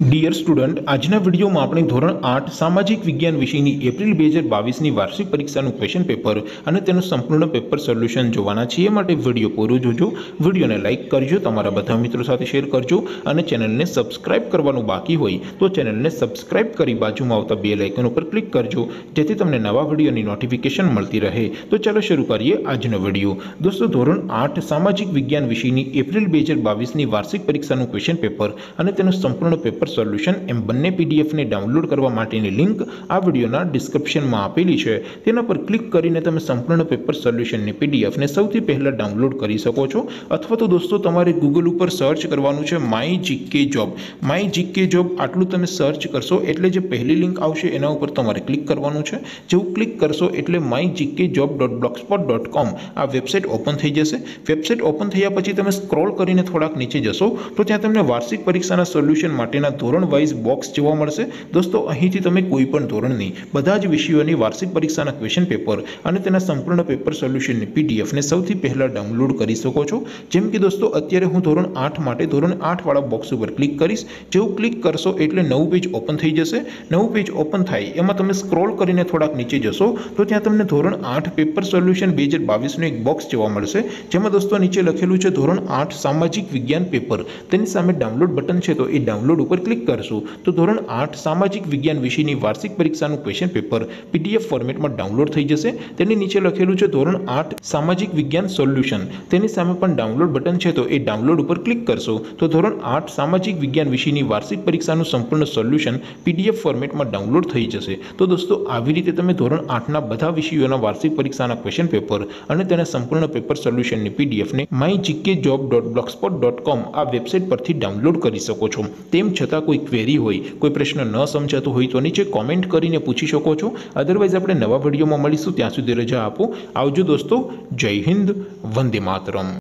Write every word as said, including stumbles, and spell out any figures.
Dear student, આજના વિડીયોમાં આપણે ધોરણ આઠ સામાજિક વિજ્ઞાન વિષયની એપ્રિલ બે હજાર બાવીસની વાર્ષિક પરીક્ષાનું ક્વેશ્ચન પેપર અને તેનું સંપૂર્ણ પેપર સોલ્યુશન જોવાના છીએ। માટે વિડીયો પૂરો જોજો, વિડીયોને લાઇક કરજો, તમારા બધા મિત્રો સાથે શેર કરજો અને ચેનલને સબસ્ક્રાઇબ કરવાનું બાકી હોય તો ચેનલને સબસ્ક્રાઇબ કરી બાજુમાં આવતા બેલ આઇકન ઉપર ક્લિક કરજો જેથી તમને નવા વિડીયોની નોટિફિકેશન મળતી રહે। તો ચાલો શરૂ કરીએ આજનો વિડીયો। દોસ્તો, ધોરણ આઠ સામાજિક વિજ્ઞાન વિષયની એપ્રિલ બે હજાર બાવીસની વાર્ષિક પરીક્ષાનું ક્વેશ્ચન પેપર અને તેનું સંપૂર્ણ પેપર સોલ્યુશન એમ બંને પીડીએફ ને ડાઉનલોડ કરવા માટેની લિંક આ વિડિયોના ડિસ્ક્રિપ્શનમાં આપેલી છે। તેના પર ક્લિક કરીને તમે સંપૂર્ણ પેપર સોલ્યુશનની પીડીએફ ને સૌથી પહેલા ડાઉનલોડ કરી શકો છો। અથવા તો દોસ્તો, તમારે ગૂગલ ઉપર સર્ચ કરવાનું છે my GK job. My GK job આટલું તમે સર્ચ કરશો એટલે જે પહેલી લિંક આવશે એના ઉપર તમારે ક્લિક કરવાનું છે। જેવું ક્લિક કરશો એટલે my GK job dot blogspot dot com આ વેબસાઇટ ઓપન થઈ જશે। વેબસાઇટ ઓપન થયા પછી તમે સ્ક્રોલ કરીને થોડાક નીચે જશો તો ત્યાં તમને વાર્ષિક પરીક્ષાના સોલ્યુશન માટેના ધોરણ વાઇઝ બોક્સ જોવા મળશે। દોસ્તો, અહીંથી તમે કોઈ પણ ધોરણની બધા જ વિષયોની વાર્ષિક પરીક્ષાના ક્વેશ્ચન પેપર અને તેના સંપૂર્ણ પેપર સોલ્યુશનની પીડીએફ ને સૌથી પહેલા ડાઉનલોડ કરી શકો છો। જેમ કે દોસ્તો, અત્યારે હું ધોરણ આઠ માટે ધોરણ આઠ વાળા બોક્સ ઉપર ક્લિક કરીશ। જેવું ક્લિક કરશો એટલે નવું પેજ ઓપન થઈ જશે। નવું પેજ ઓપન થાય એમાં તમે સ્ક્રોલ કરીને થોડાક નીચે જશો તો ત્યાં તમને ધોરણ આઠ પેપર સોલ્યુશન બે હજાર બાવીસનું એક બોક્સ જોવા મળશે, જેમાં દોસ્તો નીચે લખેલું છે ધોરણ આઠ સામાજિક વિજ્ઞાન પેપર। તેની સામે ડાઉનલોડ બટન છે તો એ ડાઉનલોડ ઉપર ક્લિક કરશો તો ધોરણ આઠ સામાજિક વિજ્ઞાન વિષયની વાર્ષિક પરીક્ષાનું ક્વેશ્ચન પેપર પીડીએફ ફોર્મેટમાં ડાઉનલોડ થઈ જશે। તેની નીચે લખેલું છે ધોરણ આઠ સામાજિક વિજ્ઞાન સોલ્યુશન। તેની સામે પણ ડાઉનલોડ બટન છે તો એ ડાઉનલોડ ઉપર ક્લિક કરશો તો ધોરણ આઠ સામાજિક વિજ્ઞાન વિષયની વાર્ષિક પરીક્ષાનું સંપૂર્ણ સોલ્યુશન પીડીએફ ફોર્મેટમાં ડાઉનલોડ થઈ જશે। તો દોસ્તો, આવી રીતે તમે ધોરણ આઠના બધા વિષયોના વાર્ષિક પરીક્ષાના ક્વેશ્ચન પેપર અને તેના સંપૂર્ણ પેપર સોલ્યુશનની પીડીએફને my GK job dot blogspot dot com આ વેબસાઇટ પરથી ડાઉનલોડ કરી શકો છો। તેમ છતાં કોઈ ક્વેરી હોય, કોઈ પ્રશ્ન ન સમજાતો હોય તો નીચે કોમેન્ટ કરીને પૂછી શકો છો। અધરવાઇઝ આપણે નવા વિડીયોમાં મળીશું, ત્યાં સુધી રજા આપો। આવજો દોસ્તો, જય હિન્દ, વંદે માતરમ।